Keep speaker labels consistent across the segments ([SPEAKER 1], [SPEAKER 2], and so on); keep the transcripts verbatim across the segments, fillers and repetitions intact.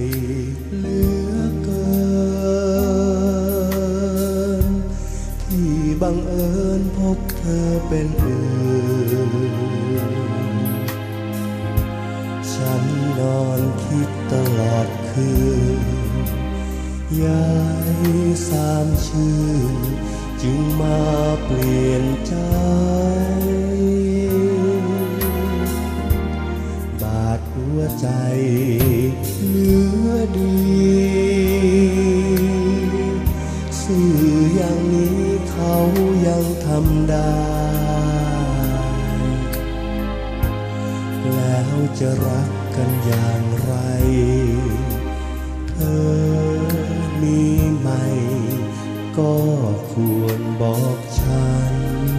[SPEAKER 1] เหลือเกินที่บังเอิญพบเธอเป็นอื่นฉันนอนคิดตลอดคืนยายสามชื่นจึงมาเปลี่ยนใจบาดหัวใจเหลือดีสื่ออย่างนี้เขายังทำได้แล้วจะรักกันอย่างไรเธอมีไหมก็ควรบอกฉัน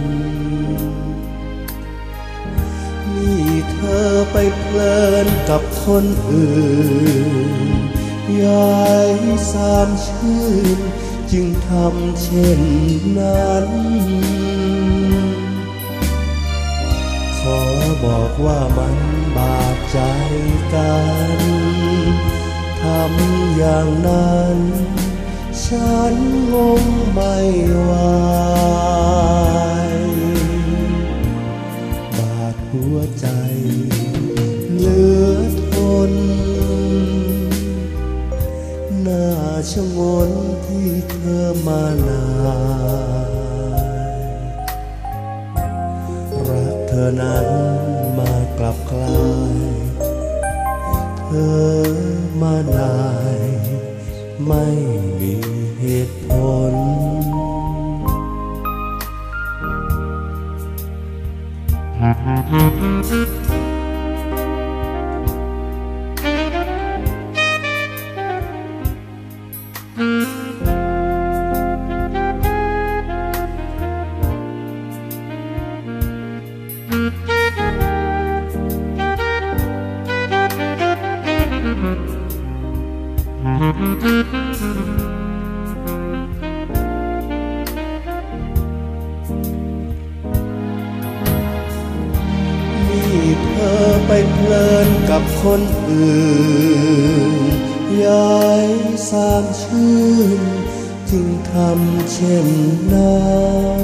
[SPEAKER 1] นี่เธอไปเพลินกับคนอื่นยายสามชื่นจึงทำเช่นนั้นขอบอกว่ามันบาดใจกันทำอย่างนั้นฉันงงไม่ไหวบาดหัวใจเหลือทนน่าชะงนที่เธอมานานรักเธอนั้นมากลับกลายเธอมานายไม่มีเหตุผลนี่เธอไปเพลินกับคนอื่นยายสามชื่นจึงทำเช่นนั้น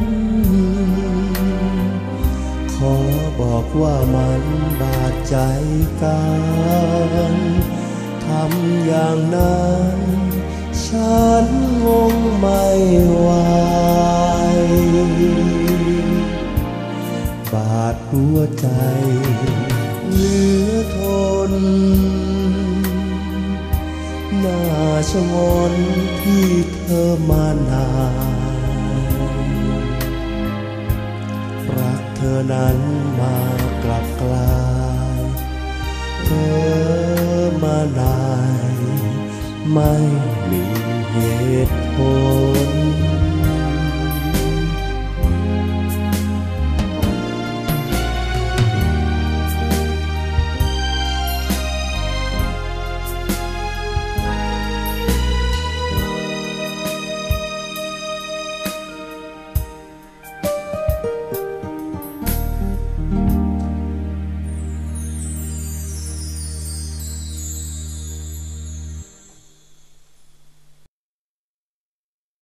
[SPEAKER 1] ขอบอกว่ามันบาดใจกันทำอย่างนั้นฉันงงไม่ไหวบาดหัวใจเหลือทนน่าชะงนที่เธอมานานรักเธอนั้นมากลับกลายเธอมานายไม่มีเหตุผล